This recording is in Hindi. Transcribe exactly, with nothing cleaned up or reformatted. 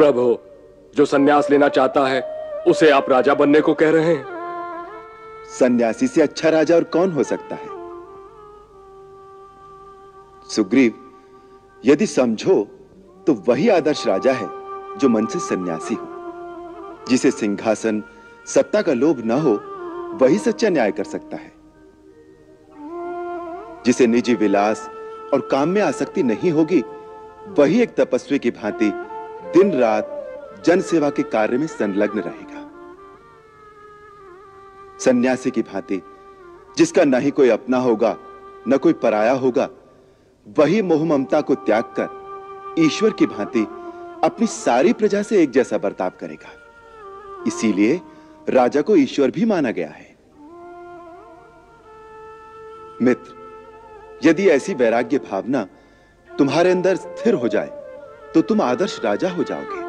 प्रभु, जो सन्यास लेना चाहता है उसे आप राजा बनने को कह रहे हैं? सन्यासी से अच्छा राजा और कौन हो सकता है? सुग्रीव, यदि समझो तो वही आदर्श राजा है जो मन से सन्यासी हो। जिसे सिंहासन सत्ता का लोभ न हो, वही सच्चा न्याय कर सकता है। जिसे निजी विलास और काम में आसक्ति नहीं होगी, वही एक तपस्वी की भांति दिन रात जन सेवा के कार्य में संलग्न रहेगा। सन्यासी की भांति जिसका न ही कोई अपना होगा न कोई पराया होगा, वही मोह ममता को त्याग कर ईश्वर की भांति अपनी सारी प्रजा से एक जैसा बर्ताव करेगा। इसीलिए राजा को ईश्वर भी माना गया है। मित्र, यदि ऐसी वैराग्य भावना तुम्हारे अंदर स्थिर हो जाए तो तुम आदर्श राजा हो जाओगे।